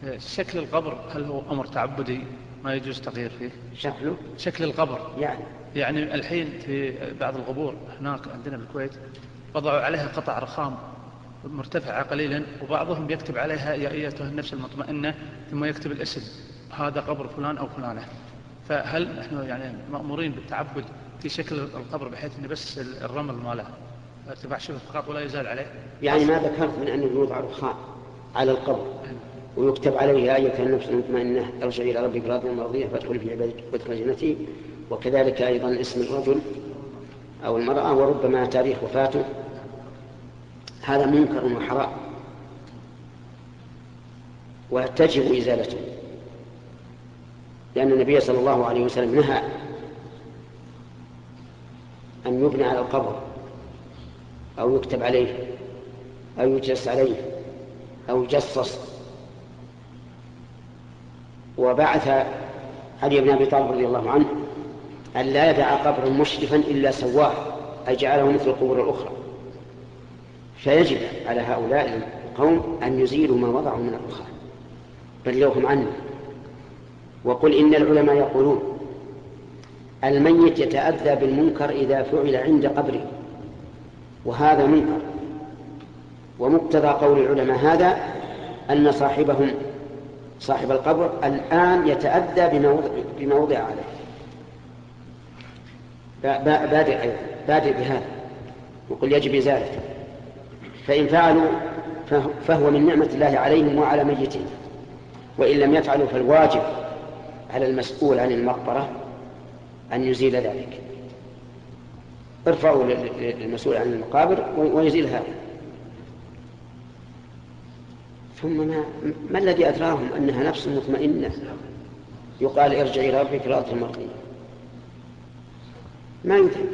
شكل القبر هل هو أمر تعبدي ما يجوز تغيير فيه؟ شكله؟ شكل القبر يعني الحين في بعض القبور هناك عندنا بالكويت وضعوا عليها قطع رخام مرتفعة قليلا، وبعضهم يكتب عليها يا أيتها النفس المطمئنة، ثم يكتب الاسم، هذا قبر فلان أو فلانة. فهل نحن يعني مأمورين بالتعبد في شكل القبر بحيث أن بس الرمل ماله ارتفاع شبه فقط ولا يزال عليه؟ يعني ما ذكرت من أنه يوضع رخام على القبر ويكتب عليه يا أيتها النفس المطمئنة ارجعي إلى ربك راضية مرضية فادخلي في عبادتي وادخلي جنتي، وكذلك أيضا اسم الرجل أو المرأة وربما تاريخ وفاته، هذا منكر وحرام وتجب إزالته، لأن النبي صلى الله عليه وسلم نهى أن يبنى على القبر أو يكتب عليه أو يجلس عليه أو يجصص. وبعث علي بن أبي طالب رضي الله عنه أن لا يدع قبرا مشرفا إلا سواه، أي جعله مثل القبور الأخرى. فيجب على هؤلاء القوم أن يزيلوا ما وضعوا من الرخام، بلغهم عنه. وقل إن العلماء يقولون الميت يتأذى بالمنكر إذا فعل عند قبره، وهذا منكر، ومقتضى قول العلماء هذا أن صاحب القبر الآن يتأذى بما وضع عليه. بادئ بهذا وقل يجب إزالته، فإن فعلوا فهو من نعمة الله عليهم وعلى ميتهم، وإن لم يفعلوا فالواجب على المسؤول عن المقبرة أن يزيل ذلك. ارفعوا للمسؤول عن المقابر ويزيل هذا. ثم ما الذي أدراهم أنها نفس مطمئنة يقال ارجعي إلى ربك راضية مرضية؟ ما يدري.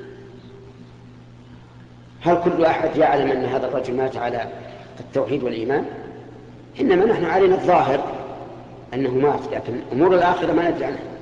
هل كل أحد يعلم أن هذا الرجل مات على التوحيد والإيمان؟ إنما نحن علينا الظاهر أنه مات، لكن أمور الآخرة ما ندري عنها.